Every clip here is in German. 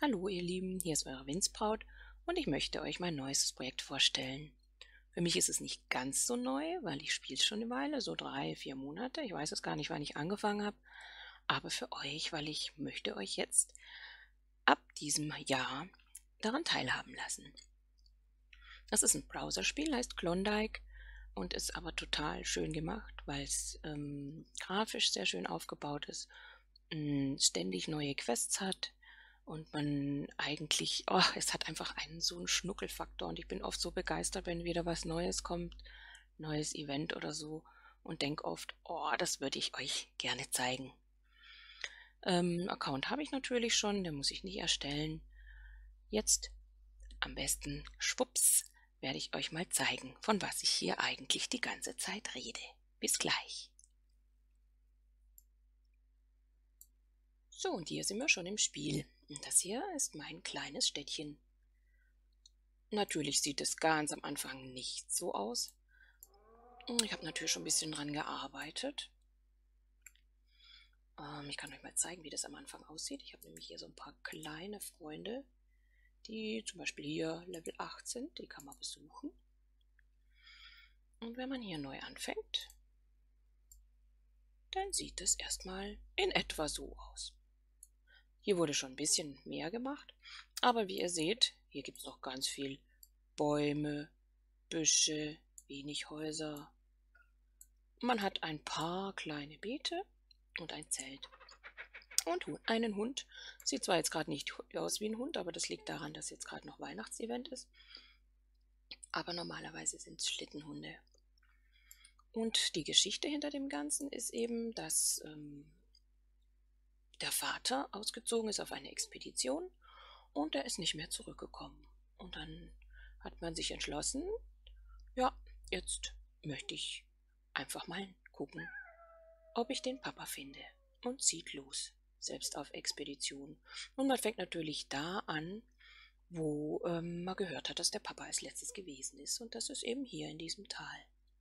Hallo ihr Lieben, hier ist eure Windsbraut und ich möchte euch mein neuestes Projekt vorstellen. Für mich ist es nicht ganz so neu, weil ich spiele es schon eine Weile, so 3, 4 Monate. Ich weiß es gar nicht, wann ich angefangen habe. Aber für euch, weil ich möchte euch jetzt ab diesem Jahr daran teilhaben lassen. Das ist ein Browserspiel, heißt Klondike und ist aber total schön gemacht, weil es grafisch sehr schön aufgebaut ist, ständig neue Quests hat und man eigentlich, es hat einfach so einen Schnuckelfaktor und ich bin oft so begeistert, wenn wieder was Neues kommt, neues Event oder so und denke oft, das würde ich euch gerne zeigen. Account habe ich natürlich schon, den muss ich nicht erstellen. Jetzt am besten, schwupps, werde ich euch mal zeigen, von was ich hier eigentlich die ganze Zeit rede. Bis gleich. So, und hier sind wir schon im Spiel. Und das hier ist mein kleines Städtchen. Natürlich sieht es ganz am Anfang nicht so aus. Ich habe natürlich schon ein bisschen dran gearbeitet. Ich kann euch mal zeigen, wie das am Anfang aussieht. Ich habe nämlich hier so ein paar kleine Freunde, die zum Beispiel hier Level 8 sind. Die kann man besuchen. Und wenn man hier neu anfängt, dann sieht es erstmal in etwa so aus. Hier wurde schon ein bisschen mehr gemacht, aber wie ihr seht, hier gibt es noch ganz viel Bäume, Büsche, wenig Häuser. Man hat ein paar kleine Beete und ein Zelt. Und einen Hund. Sieht zwar jetzt gerade nicht aus wie ein Hund, aber das liegt daran, dass jetzt gerade noch Weihnachtsevent ist. Aber normalerweise sind es Schlittenhunde. Und die Geschichte hinter dem Ganzen ist eben, dass der Vater ausgezogen ist auf eine Expedition und er ist nicht mehr zurückgekommen. Und dann hat man sich entschlossen, ja, jetzt möchte ich einfach mal gucken, ob ich den Papa finde. Und zieht los, selbst auf Expedition. Und man fängt natürlich da an, wo man gehört hat, dass der Papa als letztes gewesen ist. Und das ist eben hier in diesem Tal.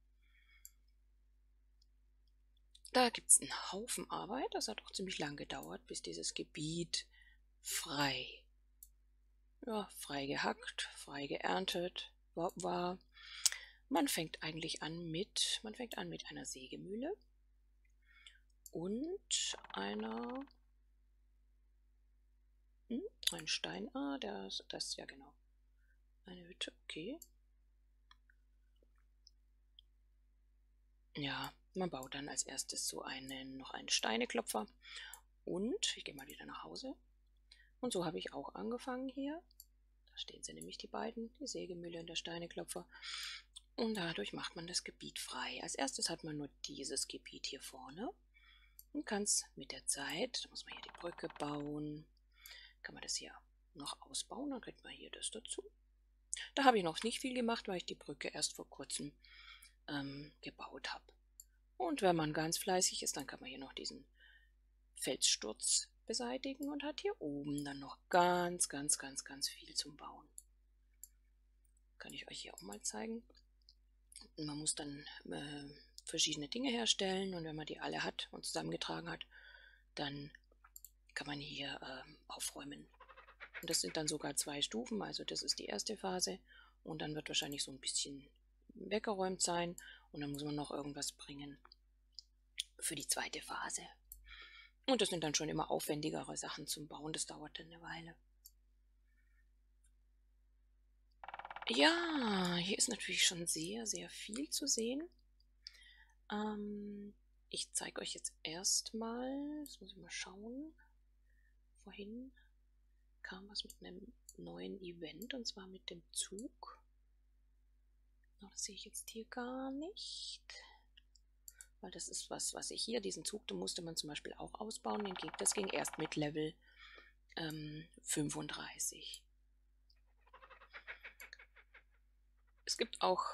Da gibt es einen Haufen Arbeit. Das hat auch ziemlich lang gedauert, bis dieses Gebiet frei gehackt, frei geerntet war. Man fängt mit einer Sägemühle und ein Stein, das, ja genau, eine Hütte, okay. Ja, man baut dann als erstes noch einen Steineklopfer und ich gehe mal wieder nach Hause. Und so habe ich auch angefangen hier. Da stehen sie nämlich, die beiden, die Sägemühle und der Steineklopfer. Und dadurch macht man das Gebiet frei. Als erstes hat man nur dieses Gebiet hier vorne und kann es mit der Zeit, da muss man hier die Brücke bauen, kann man das hier noch ausbauen, dann kriegt man hier das dazu. Da habe ich noch nicht viel gemacht, weil ich die Brücke erst vor kurzem gebaut habe. Und wenn man ganz fleißig ist, dann kann man hier noch diesen Felssturz beseitigen und hat hier oben dann noch ganz, ganz, ganz, ganz viel zum Bauen. Kann ich euch hier auch mal zeigen. Man muss dann verschiedene Dinge herstellen und wenn man die alle hat und zusammengetragen hat, dann kann man hier aufräumen. Und das sind dann sogar 2 Stufen, also das ist die erste Phase und dann wird wahrscheinlich so ein bisschen weggeräumt sein und dann muss man noch irgendwas bringen für die zweite Phase. Und das sind dann schon immer aufwendigere Sachen zum Bauen, das dauert dann eine Weile. Ja, hier ist natürlich schon sehr, sehr viel zu sehen. Ich zeige euch jetzt erstmal, jetzt muss ich mal schauen, vorhin kam was mit einem neuen Event und zwar mit dem Zug. Das sehe ich jetzt hier gar nicht, weil das ist was ich hier, diesen Zug, den musste man zum Beispiel auch ausbauen, das ging erst mit Level 35. Es gibt auch,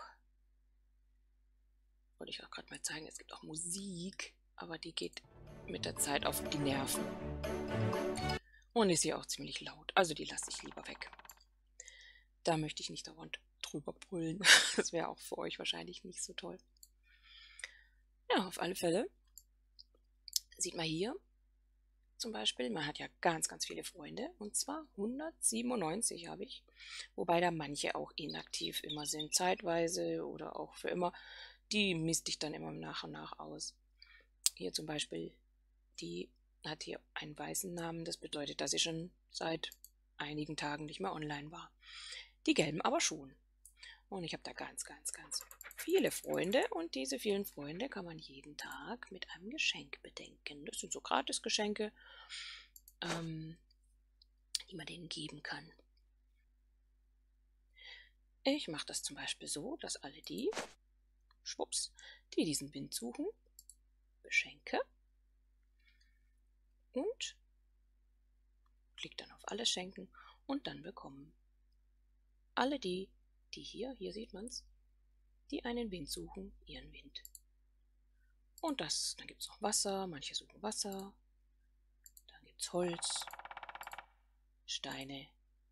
wollte ich auch gerade mal zeigen, es gibt auch Musik, aber die geht mit der Zeit auf die Nerven. Und ist hier auch ziemlich laut, also die lasse ich lieber weg. Da möchte ich nicht dauernd drüber brüllen. Das wäre auch für euch wahrscheinlich nicht so toll. Ja, auf alle Fälle sieht man hier, zum Beispiel, man hat ja ganz, ganz viele Freunde, und zwar 197 habe ich, wobei da manche auch inaktiv immer sind, zeitweise oder auch für immer. Die misste ich dann immer nach und nach aus. Hier zum Beispiel, die hat hier einen weißen Namen, das bedeutet, dass sie schon seit einigen Tagen nicht mehr online war. Die gelben aber schon. Und ich habe da ganz, ganz, ganz viele Freunde, und diese vielen Freunde kann man jeden Tag mit einem Geschenk bedenken. Das sind so Gratisgeschenke, die man denen geben kann. Ich mache das zum Beispiel so, dass alle die, schwupps, die diesen Wind suchen, beschenke und klick dann auf alles schenken, und dann bekommen alle die hier sieht man es, die einen Wind suchen, ihren Wind. Und dann gibt es noch Wasser, manche suchen Wasser, dann gibt es Holz, Steine,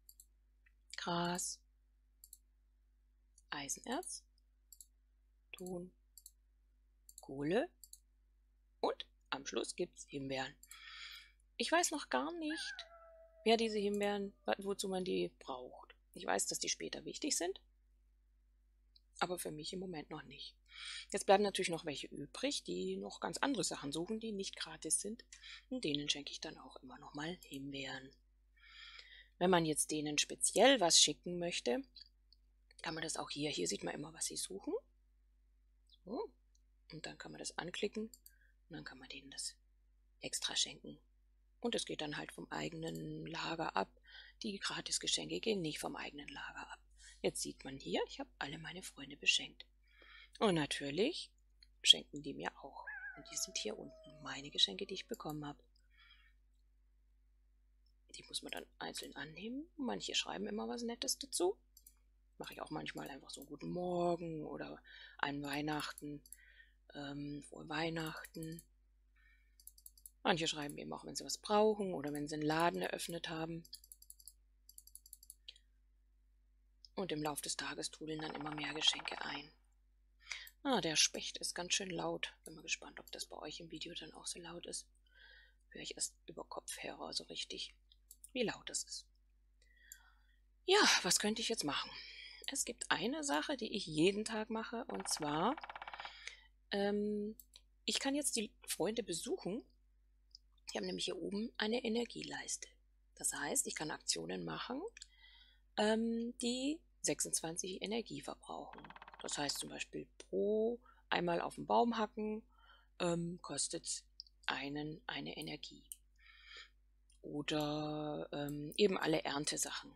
Gras, Eisenerz, Ton, Kohle und am Schluss gibt es Himbeeren. Ich weiß noch gar nicht, wer diese Himbeeren, wozu man die braucht. Ich weiß, dass die später wichtig sind, aber für mich im Moment noch nicht. Jetzt bleiben natürlich noch welche übrig, die noch ganz andere Sachen suchen, die nicht gratis sind. Und denen schenke ich dann auch immer noch mal Himbeeren. Wenn man jetzt denen speziell was schicken möchte, kann man das auch hier. Hier sieht man immer, was sie suchen. So. Und dann kann man das anklicken und dann kann man denen das extra schenken. Und es geht dann halt vom eigenen Lager ab. Die Gratisgeschenke gehen nicht vom eigenen Lager ab. Jetzt sieht man hier, ich habe alle meine Freunde beschenkt. Und natürlich schenken die mir auch. Und die sind hier unten, meine Geschenke, die ich bekommen habe. Die muss man dann einzeln annehmen. Manche schreiben immer was Nettes dazu. Mache ich auch manchmal einfach so einen guten Morgen oder ein Weihnachten, frohe Weihnachten. Manche schreiben eben auch, wenn sie was brauchen oder wenn sie einen Laden eröffnet haben. Und im Laufe des Tages trudeln dann immer mehr Geschenke ein. Der Specht ist ganz schön laut. Bin mal gespannt, ob das bei euch im Video dann auch so laut ist. Höre ich erst über Kopfhörer so richtig, wie laut das ist. Ja, was könnte ich jetzt machen? Es gibt eine Sache, die ich jeden Tag mache, und zwar, ich kann jetzt die Freunde besuchen. Ich habe nämlich hier oben eine Energieleiste. Das heißt, ich kann Aktionen machen, die 26 Energie verbrauchen. Das heißt zum Beispiel pro einmal auf den Baum hacken kostet es eine Energie. Oder eben alle Erntesachen.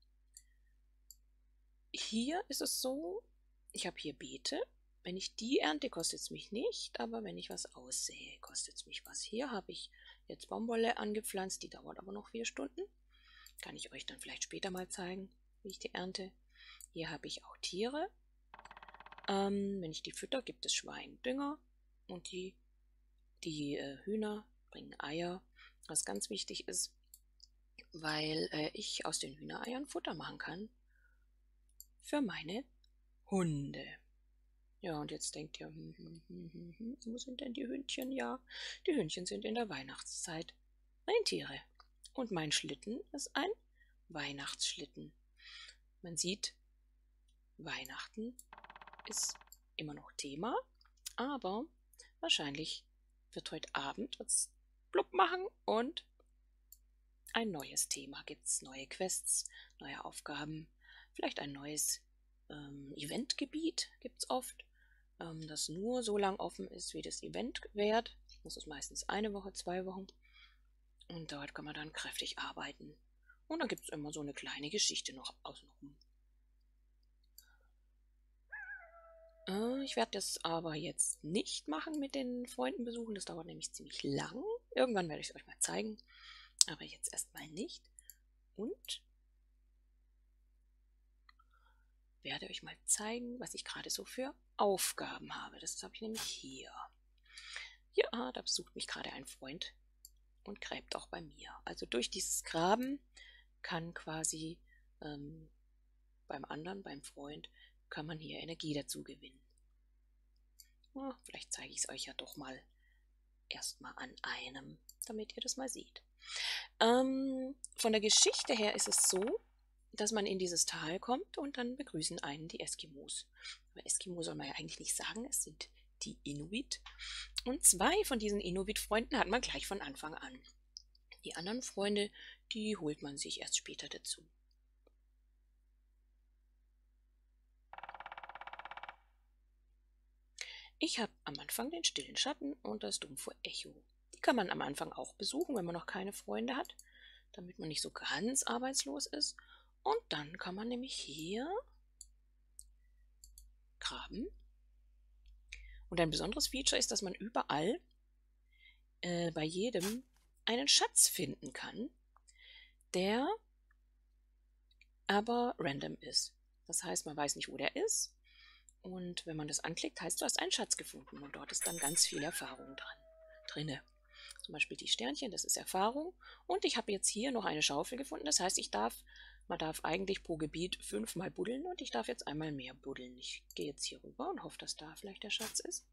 Hier ist es so, ich habe hier Beete. Wenn ich die ernte, kostet es mich nicht, aber wenn ich was aussähe, kostet es mich was. Hier habe ich jetzt Baumwolle angepflanzt, die dauert aber noch 4 Stunden. Kann ich euch dann vielleicht später mal zeigen, wie ich die ernte. Hier habe ich auch Tiere. Wenn ich die fütter, gibt es Schweindünger, und die Hühner bringen Eier, was ganz wichtig ist, weil ich aus den Hühnereiern Futter machen kann für meine Hunde. Ja, und jetzt denkt ihr, wo sind denn die Hündchen? Ja, die Hündchen sind in der Weihnachtszeit Rentiere. Und mein Schlitten ist ein Weihnachtsschlitten. Man sieht, Weihnachten ist immer noch Thema, aber wahrscheinlich wird heute Abend was blub machen und ein neues Thema gibt's, neue Quests, neue Aufgaben, vielleicht ein neues Eventgebiet gibt's oft, das nur so lang offen ist, wie das Event währt. Das ist meistens 1 Woche, 2 Wochen. Und dort kann man dann kräftig arbeiten. Und dann gibt es immer so eine kleine Geschichte noch außenrum. Ich werde das aber jetzt nicht machen mit den Freunden besuchen. Das dauert nämlich ziemlich lang. Irgendwann werde ich es euch mal zeigen. Aber jetzt erstmal nicht. Und werde euch mal zeigen, was ich gerade so für Aufgaben habe. Das habe ich nämlich hier. Ja, da besucht mich gerade ein Freund und gräbt auch bei mir. Also durch dieses Graben kann quasi beim anderen, beim Freund, kann man hier Energie dazu gewinnen. Vielleicht zeige ich es euch ja doch mal erstmal an einem, damit ihr das mal seht. Von der Geschichte her ist es so, dass man in dieses Tal kommt und dann begrüßen einen die Eskimos. Aber Eskimo soll man ja eigentlich nicht sagen, es sind die Inuit. Und 2 von diesen Inuit-Freunden hat man gleich von Anfang an. Die anderen Freunde, die holt man sich erst später dazu. Ich habe am Anfang den stillen Schatten und das dumpfe Echo. Die kann man am Anfang auch besuchen, wenn man noch keine Freunde hat, damit man nicht so ganz arbeitslos ist. Und dann kann man nämlich hier graben. Und ein besonderes Feature ist, dass man überall bei jedem einen Schatz finden kann, der aber random ist. Das heißt, man weiß nicht, wo der ist. Und wenn man das anklickt, heißt, du hast einen Schatz gefunden. Und dort ist dann ganz viel Erfahrung drinne. Zum Beispiel die Sternchen, das ist Erfahrung. Und ich habe jetzt hier noch eine Schaufel gefunden. Das heißt, man darf eigentlich pro Gebiet 5-mal buddeln. Und ich darf jetzt einmal mehr buddeln. Ich gehe jetzt hier rüber und hoffe, dass da vielleicht der Schatz ist.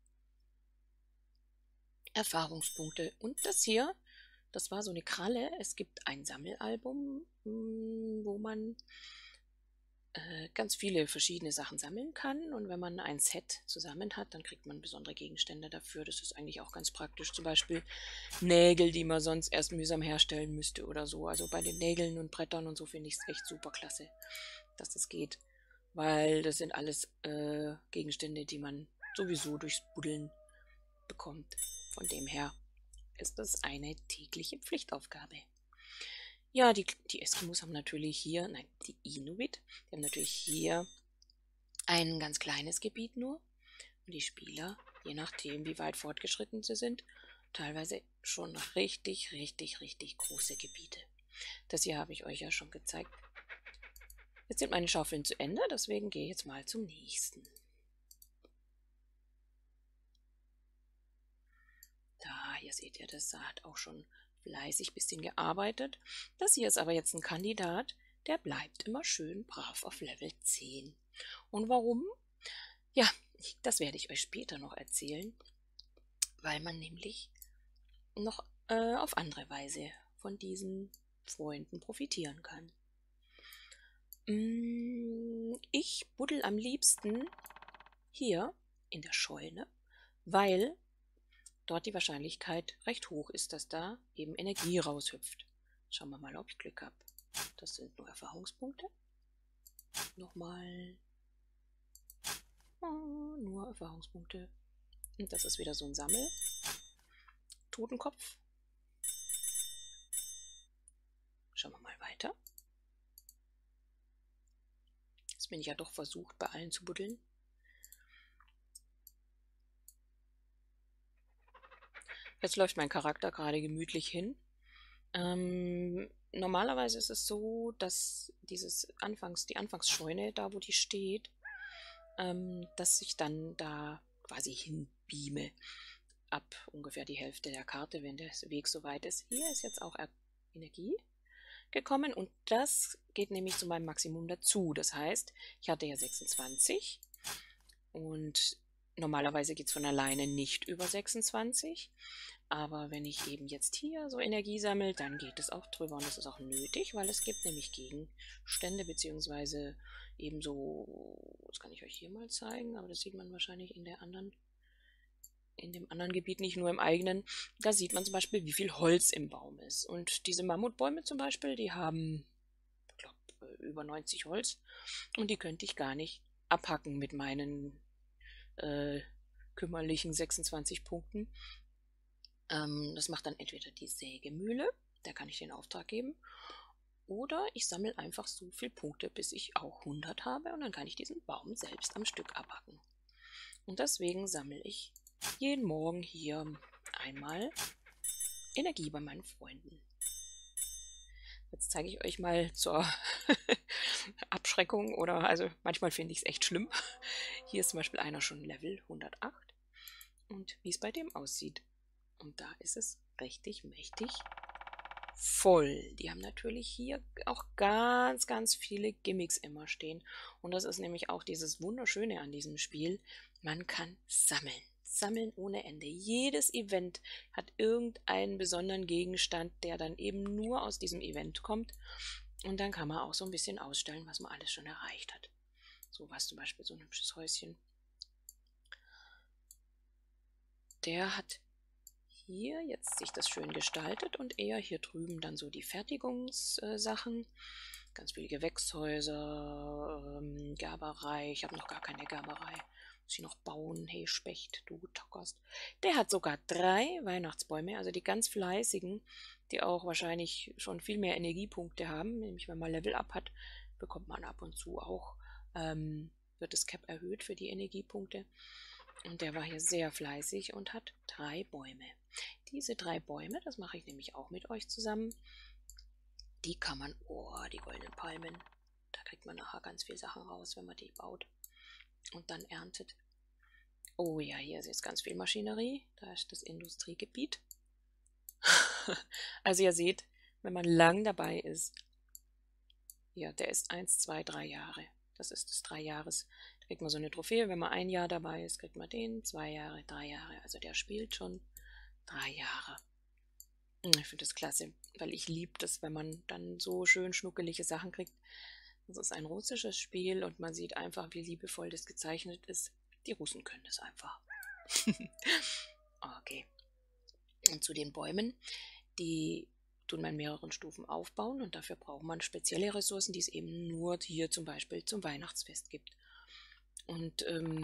Erfahrungspunkte. Und das hier, das war so eine Kralle. Es gibt ein Sammelalbum, wo man ganz viele verschiedene Sachen sammeln kann. Und wenn man ein Set zusammen hat, dann kriegt man besondere Gegenstände dafür. Das ist eigentlich auch ganz praktisch. Zum Beispiel Nägel, die man sonst erst mühsam herstellen müsste oder so. Also bei den Nägeln und Brettern und so finde ich es echt super klasse, dass das geht. Weil das sind alles Gegenstände, die man sowieso durchs Buddeln bekommt. Von dem her ist das eine tägliche Pflichtaufgabe. Ja, die Eskimos haben natürlich hier, nein, die Inuit, die haben natürlich hier ein ganz kleines Gebiet nur. Und die Spieler, je nachdem, wie weit fortgeschritten sie sind, teilweise schon richtig, richtig, richtig große Gebiete. Das hier habe ich euch ja schon gezeigt. Jetzt sind meine Schaufeln zu Ende, deswegen gehe ich jetzt mal zum nächsten. Da, hier seht ihr, das hat auch schon fleißig ein bisschen gearbeitet. Das hier ist aber jetzt ein Kandidat, der bleibt immer schön brav auf Level 10. Und warum? Ja, das werde ich euch später noch erzählen, weil man nämlich noch auf andere Weise von diesen Freunden profitieren kann. Ich buddel am liebsten hier in der Scheune, weil dort die Wahrscheinlichkeit recht hoch ist, dass da eben Energie raushüpft. Schauen wir mal, ob ich Glück habe. Das sind nur Erfahrungspunkte. Nochmal. Oh, nur Erfahrungspunkte. Und das ist wieder so ein Totenkopf. Schauen wir mal weiter. Jetzt bin ich ja doch versucht, bei allen zu buddeln. Jetzt läuft mein Charakter gerade gemütlich hin. Normalerweise ist es so, dass die Anfangsscheune, da wo die steht, dass ich dann da quasi hinbeame. Ab ungefähr die Hälfte der Karte, wenn der Weg soweit ist. Hier ist jetzt auch Energie gekommen und das geht nämlich zu meinem Maximum dazu. Das heißt, ich hatte ja 26 und normalerweise geht es von alleine nicht über 26. Aber wenn ich eben jetzt hier so Energie sammle, dann geht es auch drüber und das ist auch nötig, weil es gibt nämlich Gegenstände beziehungsweise ebenso, das kann ich euch hier mal zeigen, aber das sieht man wahrscheinlich in dem anderen Gebiet, nicht nur im eigenen. Da sieht man zum Beispiel, wie viel Holz im Baum ist. Und diese Mammutbäume zum Beispiel, die haben, ich glaube, über 90 Holz und die könnte ich gar nicht abhacken mit meinen kümmerlichen 26 Punkten. Das macht dann entweder die Sägemühle, da kann ich den Auftrag geben, oder ich sammle einfach so viele Punkte, bis ich auch 100 habe und dann kann ich diesen Baum selbst am Stück abhacken. Und deswegen sammle ich jeden Morgen hier einmal Energie bei meinen Freunden. Jetzt zeige ich euch mal zur Abschreckung also manchmal finde ich es echt schlimm. Hier ist zum Beispiel einer schon Level 108 und wie es bei dem aussieht. Und da ist es richtig mächtig voll. Die haben natürlich hier auch ganz, ganz viele Gimmicks immer stehen. Und das ist nämlich auch dieses Wunderschöne an diesem Spiel. Man kann sammeln. sammeln ohne Ende. Jedes Event hat irgendeinen besonderen Gegenstand, der dann eben nur aus diesem Event kommt. Und dann kann man auch so ein bisschen ausstellen, was man alles schon erreicht hat. So was zum Beispiel, so ein hübsches Häuschen. Der hat hier jetzt sich das schön gestaltet und eher hier drüben dann so die Fertigungssachen. Ganz viele Gewächshäuser, Gerberei. Ich habe noch gar keine Gerberei. Muss ich noch bauen? Hey Specht, du tockerst. Der hat sogar 3 Weihnachtsbäume, also die ganz fleißigen, die auch wahrscheinlich schon viel mehr Energiepunkte haben. Nämlich wenn man Level Up hat, bekommt man ab und zu auch, wird das Cap erhöht für die Energiepunkte. Und der war hier sehr fleißig und hat 3 Bäume. Diese 3 Bäume, das mache ich nämlich auch mit euch zusammen, die kann man, die goldenen Palmen, da kriegt man nachher ganz viel Sachen raus, wenn man die baut und dann erntet. Oh ja, hier ist jetzt ganz viel Maschinerie, da ist das Industriegebiet. Also ihr seht, wenn man lang dabei ist, ja, der ist 1, 2, 3 Jahre. Das ist das 3 Jahres. Da kriegt man so eine Trophäe. Wenn man 1 Jahr dabei ist, kriegt man den, 2 Jahre, 3 Jahre. Also der spielt schon 3 Jahre. Ich finde das klasse, weil ich liebe das, wenn man dann so schön schnuckelige Sachen kriegt. Das ist ein russisches Spiel und man sieht einfach, wie liebevoll das gezeichnet ist. Die Russen können das einfach. Okay. Und zu den Bäumen, die tun man in mehreren Stufen aufbauen und dafür braucht man spezielle Ressourcen, die es eben nur hier zum Beispiel zum Weihnachtsfest gibt. Und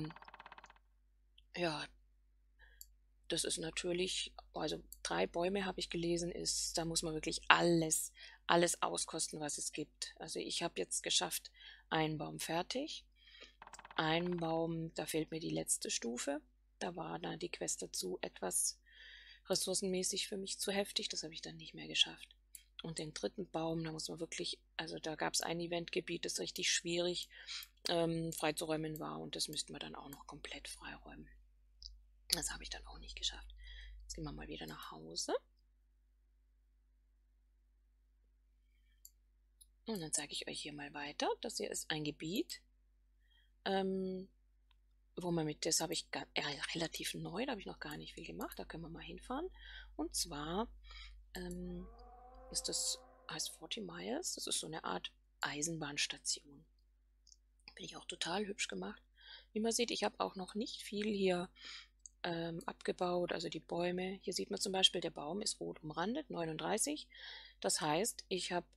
ja, das ist natürlich, also 3 Bäume habe ich gelesen, da muss man wirklich alles auskosten, was es gibt. Also ich habe jetzt geschafft, einen Baum fertig. Einen Baum, da fehlt mir die letzte Stufe. Da war dann die Quest dazu etwas ressourcenmäßig für mich zu heftig. Das habe ich dann nicht mehr geschafft. Und den 3. Baum, da muss man wirklich, also da gab es ein Eventgebiet, das richtig schwierig freizuräumen war. Und das müssten wir dann auch noch komplett freiräumen. Das habe ich dann auch nicht geschafft. Jetzt gehen wir mal wieder nach Hause. Und dann zeige ich euch hier mal weiter. Das hier ist ein Gebiet, wo man das habe ich relativ neu, da habe ich noch gar nicht viel gemacht. Da können wir mal hinfahren. Und zwar heißt 40 Miles. Das ist so eine Art Eisenbahnstation. Finde ich auch total hübsch gemacht. Wie man sieht, ich habe auch noch nicht viel hier abgebaut, also die Bäume. Hier sieht man zum Beispiel, der Baum ist rot umrandet, 39. Das heißt, ich habe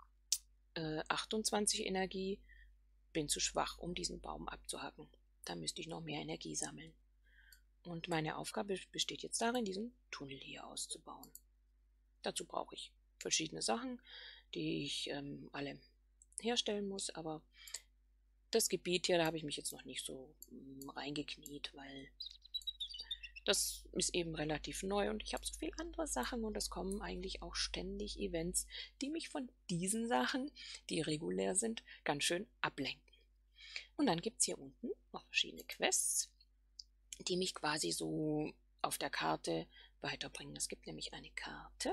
28 Energie, bin zu schwach, um diesen Baum abzuhacken. Da müsste ich noch mehr Energie sammeln. Und meine Aufgabe besteht jetzt darin, diesen Tunnel hier auszubauen. Dazu brauche ich verschiedene Sachen, die ich alle herstellen muss, aber das Gebiet hier, da habe ich mich jetzt noch nicht so reingekniet, weil das ist eben relativ neu und ich habe so viele andere Sachen und es kommen eigentlich auch ständig Events, die mich von diesen Sachen, die regulär sind, ganz schön ablenken. Und dann gibt es hier unten noch verschiedene Quests, die mich quasi so auf der Karte weiterbringen. Es gibt nämlich eine Karte.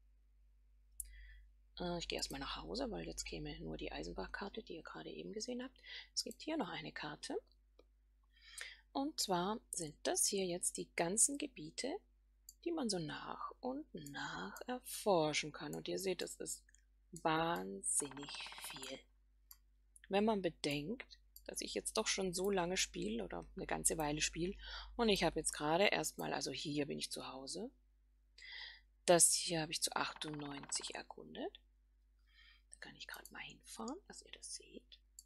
Ich gehe erstmal nach Hause, weil jetzt käme nur die Eisenbachkarte, die ihr gerade eben gesehen habt. Es gibt hier noch eine Karte. Und zwar sind das hier jetzt die ganzen Gebiete, die man so nach und nach erforschen kann. Und ihr seht, das ist wahnsinnig viel. Wenn man bedenkt, dass ich jetzt doch schon so lange spiele oder eine ganze Weile spiele und ich habe jetzt gerade erstmal, also hier bin ich zu Hause, das hier habe ich zu 98 erkundet. Da kann ich gerade mal hinfahren, dass ihr das seht.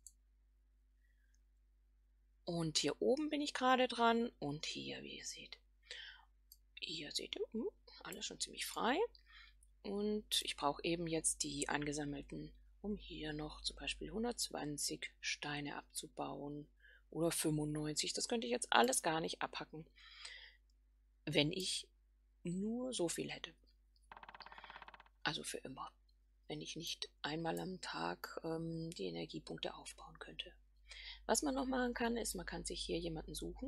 Und hier oben bin ich gerade dran und hier, wie ihr seht. Hier seht ihr, alles schon ziemlich frei. Und ich brauche eben jetzt die angesammelten, um hier noch zum Beispiel 120 Steine abzubauen oder 95. Das könnte ich jetzt alles gar nicht abhacken, wenn ich nur so viel hätte. Also für immer. Wenn ich nicht einmal am Tag die Energiepunkte aufbauen könnte. Was man noch machen kann, ist, man kann sich hier jemanden suchen,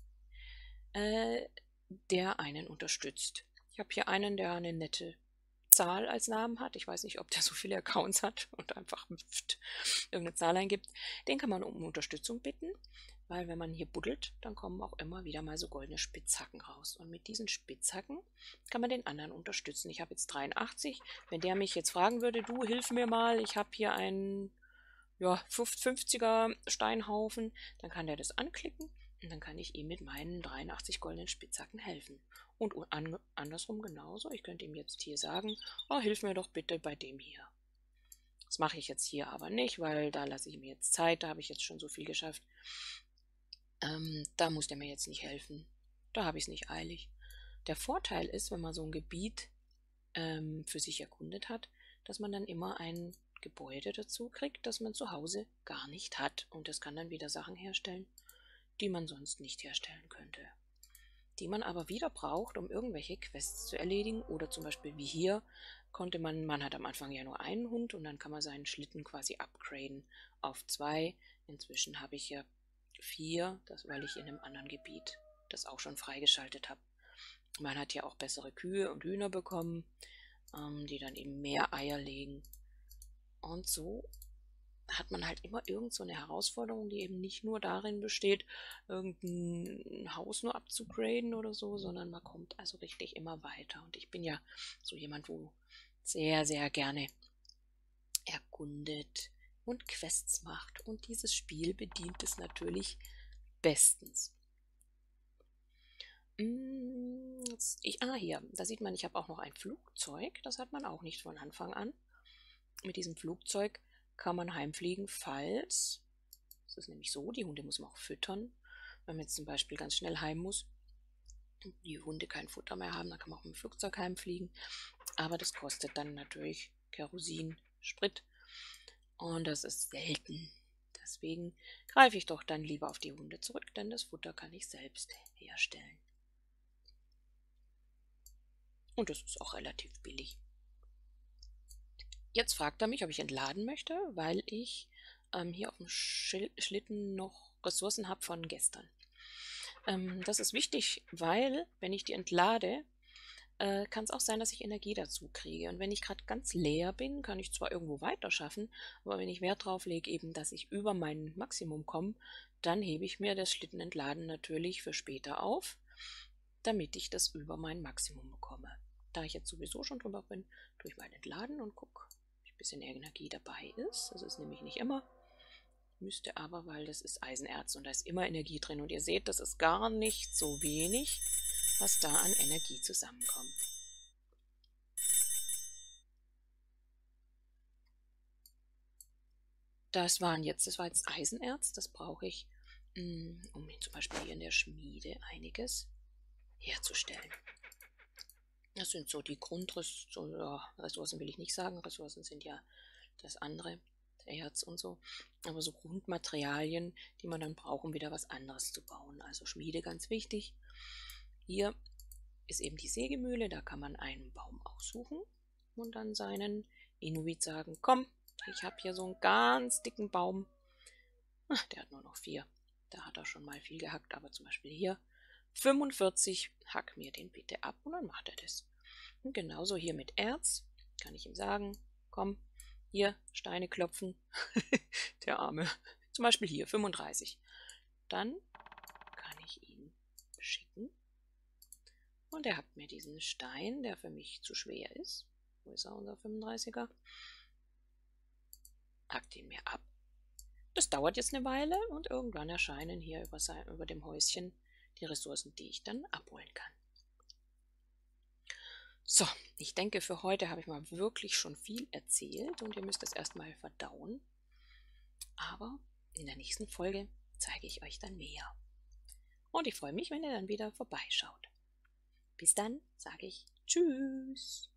der einen unterstützt. Ich habe hier einen, der eine nette Zahl als Namen hat. Ich weiß nicht, ob der so viele Accounts hat und einfach irgendeine Zahl eingibt. Den kann man um Unterstützung bitten. weil wenn man hier buddelt, dann kommen auch immer wieder mal so goldene Spitzhacken raus. Und mit diesen Spitzhacken kann man den anderen unterstützen. Ich habe jetzt 83. Wenn der mich jetzt fragen würde, du, hilf mir mal, ich habe hier einen, ja, 50er Steinhaufen, dann kann der das anklicken und dann kann ich ihm mit meinen 83 goldenen Spitzhacken helfen. Und andersrum genauso. Ich könnte ihm jetzt hier sagen, oh, hilf mir doch bitte bei dem hier. Das mache ich jetzt hier aber nicht, weil da lasse ich mir jetzt Zeit, da habe ich jetzt schon so viel geschafft. Da muss der mir jetzt nicht helfen. Da habe ich es nicht eilig. Der Vorteil ist, wenn man so ein Gebiet für sich erkundet hat, dass man dann immer ein Gebäude dazu kriegt, das man zu Hause gar nicht hat. Und das kann dann wieder Sachen herstellen, die man sonst nicht herstellen könnte. Die man aber wieder braucht, um irgendwelche Quests zu erledigen. Oder zum Beispiel wie hier konnte man hat am Anfang ja nur einen Hund und dann kann man seinen Schlitten quasi upgraden auf 2. Inzwischen habe ich ja 4, weil ich in einem anderen Gebiet das auch schon freigeschaltet habe. Man hat ja auch bessere Kühe und Hühner bekommen, die dann eben mehr Eier legen. Und so hat man halt immer irgend so eine Herausforderung, die eben nicht nur darin besteht, irgendein Haus nur abzugraden oder so, sondern man kommt also richtig immer weiter. Und ich bin ja so jemand, wo sehr, sehr gerne erkundet und Quests macht. Und dieses Spiel bedient es natürlich bestens. Hier, da sieht man, ich habe auch noch ein Flugzeug. Das hat man auch nicht von Anfang an. Mit diesem Flugzeug kann man heimfliegen, falls, das ist nämlich so, die Hunde muss man auch füttern. Wenn man jetzt zum Beispiel ganz schnell heim muss, die Hunde kein Futter mehr haben, dann kann man auch mit dem Flugzeug heimfliegen. Aber das kostet dann natürlich Kerosin, Sprit und das ist selten. Deswegen greife ich doch dann lieber auf die Hunde zurück, denn das Futter kann ich selbst herstellen. Und das ist auch relativ billig. Jetzt fragt er mich, ob ich entladen möchte, weil ich hier auf dem Schlitten noch Ressourcen habe von gestern. Das ist wichtig, weil wenn ich die entlade, kann es auch sein, dass ich Energie dazu kriege. Und wenn ich gerade ganz leer bin, kann ich zwar irgendwo weiter schaffen, aber wenn ich Wert drauf lege, eben, dass ich über mein Maximum komme, dann hebe ich mir das Schlittenentladen natürlich für später auf, damit ich das über mein Maximum bekomme. Da ich jetzt sowieso schon drüber bin, tue ich mal entladen und gucke, ob ein bisschen Energie dabei ist. Das ist nämlich nicht immer. Müsste aber, weil das ist Eisenerz und da ist immer Energie drin. Und ihr seht, das ist gar nicht so wenig, was da an Energie zusammenkommt. Das war jetzt Eisenerz, das brauche ich, um zum Beispiel hier in der Schmiede einiges herzustellen. Das sind so die Ressourcen will ich nicht sagen, Ressourcen sind ja das andere, Erz und so, aber so Grundmaterialien, die man dann braucht, um wieder was anderes zu bauen. Also Schmiede ganz wichtig. Hier ist eben die Sägemühle, da kann man einen Baum aussuchen und dann seinen Inuit sagen, komm, ich habe hier so einen ganz dicken Baum. Ach, der hat nur noch 4. Da hat er schon mal viel gehackt, aber zum Beispiel hier 45, hack mir den bitte ab und dann macht er das. Und genauso hier mit Erz kann ich ihm sagen, komm, hier Steine klopfen, der Arme, zum Beispiel hier 35. Dann kann ich ihn schicken und er hat mir diesen Stein, der für mich zu schwer ist, wo ist er, unser 35er, hackt ihn mir ab. Das dauert jetzt eine Weile und irgendwann erscheinen hier über dem Häuschen die Ressourcen, die ich dann abholen kann. So, ich denke, für heute habe ich mal wirklich schon viel erzählt und ihr müsst es erstmal verdauen. Aber in der nächsten Folge zeige ich euch dann mehr. Und ich freue mich, wenn ihr dann wieder vorbeischaut. Bis dann sage ich Tschüss.